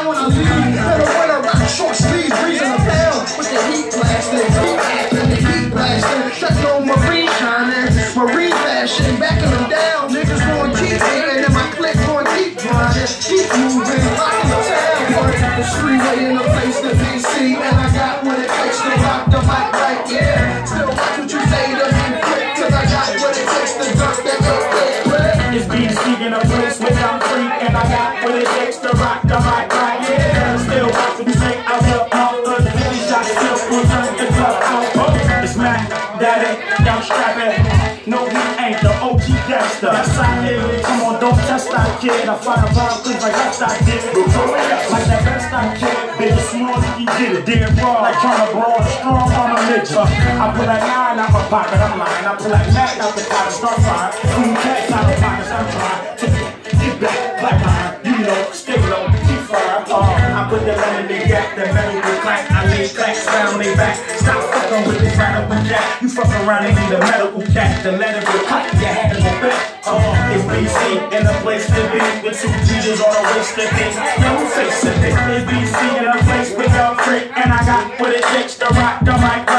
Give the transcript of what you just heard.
down when I leave. In the winter, rock short sleeves, breezing a pound with the heat blasting, heat acting, the heat blasting. Shutting on marine shining, marine fashion, backing them down. Niggas going keep hating, and my clique going keep grinding, keep moving, rocking the town. The freeway in the place to be seen, and I got what it takes to rock the mic right, yeah. Still watch what you say to me quick, cause I got what it takes to dump that up. It's BC in a place where I'm free, and I got what it takes to rock the mic right, yeah. Still watch what you say out the mouth, cause 50 shots still will turn the club out. Oh, it's Mac, Daddy, I'm strapping. No, he ain't the OG gangster. Yes, I is. Come on, don't test that kid. I find a bomb things like that's I did. Like that best I kid. Big or small, you get it. Dead raw, like trying to brawl strong on a midget. I pull that 9 out my pocket, I'm lying. I pull that Mac out the pocket, start flying. Boom, cats out the pockets, I'm trying to get back, black line. You know, stay low, keep fire. I put the lemon in the gap, the metal will crack. I lay clacks down they back. Stop fucking with this radical cat. You fuck around and need a medical cat. The letter will cut your head in the back. It's BC in a place to be with 2 G's on the waist to be. Yo, face it. It's BC in a place with your freak, and I got what it takes to rock the mic.